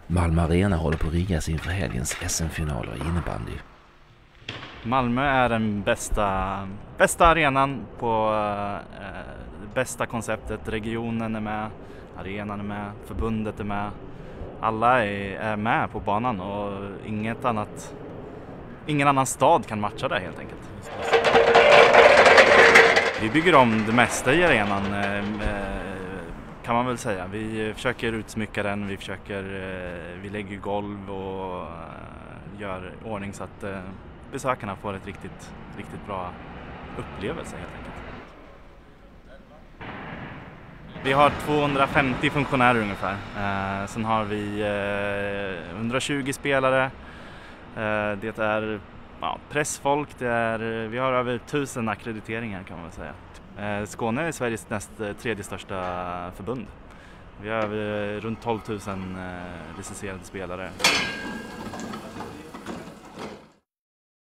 Malmö Arena håller på att riggas inför helgens SM-finaler i innebandy. Malmö är den bästa arenan på det bästa konceptet. Regionen är med, arenan är med, förbundet är med. Alla är med på banan och ingen annan stad kan matcha det helt enkelt. Vi bygger om det mesta i arenan kan man väl säga. Vi försöker utsmycka den, vi lägger golv och gör ordning så att besökarna får ett riktigt bra upplevelse helt enkelt. Vi har 250 funktionärer ungefär. Sen har vi 120 spelare. Det är pressfolk, vi har över 1000 akkrediteringar kan man väl säga. Skåne är Sveriges tredje största förbund. Vi har runt 12 000 licenserade spelare.